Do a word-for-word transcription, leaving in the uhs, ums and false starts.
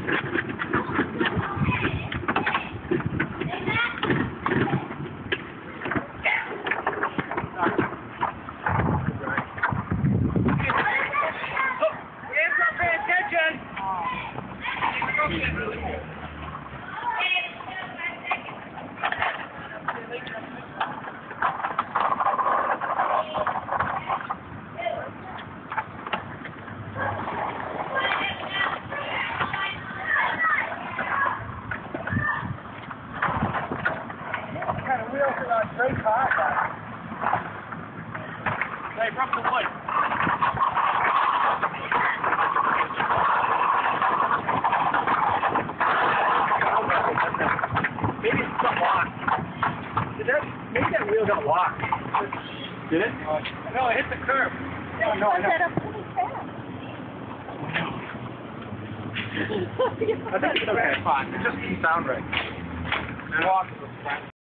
Great car. They broke the wood. Maybe it's got locked. Did that? Maybe that wheel got locked. Did it? Uh, no, it hit the curb. Yeah, no, I know. That up really fast. I think it's okay. Fine. It just didn't sound right. Walk.